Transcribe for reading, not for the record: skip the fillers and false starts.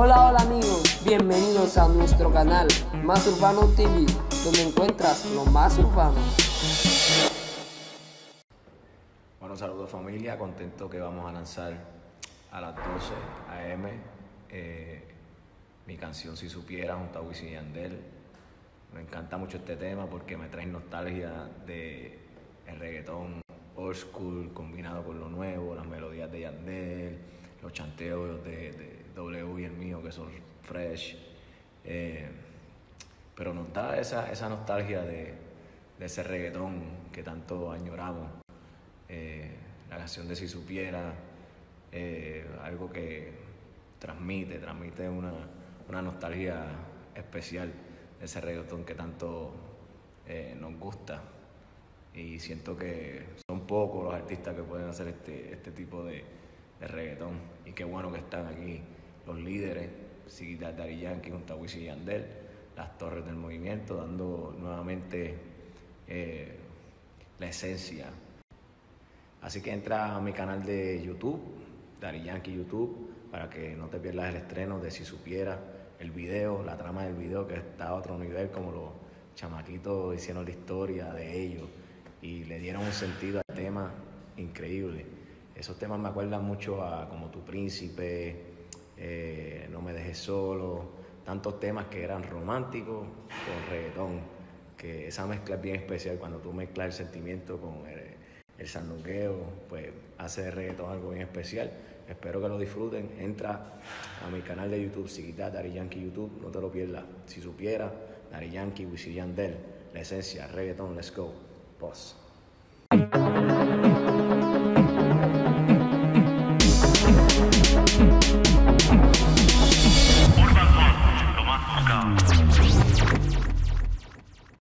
Hola, hola amigos, bienvenidos a nuestro canal Más Urbano TV, donde encuentras lo más urbano. Bueno, saludos familia, contento que vamos a lanzar a las 12 a.m. Mi canción Si Supieras junto a Wisin y Yandel. Me encanta mucho este tema porque me trae nostalgia de el reggaetón old school combinado con lo nuevo, las melodías de Yandel, los chanteos de W y el mío que son fresh. Pero nos da esa nostalgia de ese reggaetón que tanto añoramos. La canción de Si Supiera, algo que transmite una nostalgia especial de ese reggaetón que tanto nos gusta, y siento que son pocos los artistas que pueden hacer este tipo de reggaetón, y qué bueno que están aquí los líderes, Daddy Yankee junto a Wisin y Yandel, las torres del movimiento, dando nuevamente la esencia. Así que entra a mi canal de YouTube, Daddy Yankee YouTube, para que no te pierdas el estreno de Si Supiera, el video, la trama del video que está a otro nivel, como los chamaquitos hicieron la historia de ellos y le dieron un sentido al tema increíble. Esos temas me acuerdan mucho a Como Tu Príncipe, No Me Dejes Solo, tantos temas que eran románticos con reggaetón, que esa mezcla es bien especial cuando tú mezclas el sentimiento con el sandungueo, pues hace de reggaetón algo bien especial. Espero que lo disfruten. Entra a mi canal de YouTube, Siquita Daddy Yankee YouTube, no te lo pierdas. Si Supiera, Daddy Yankee, Wisin y Yandel, la esencia, reggaetón, let's go. Boss.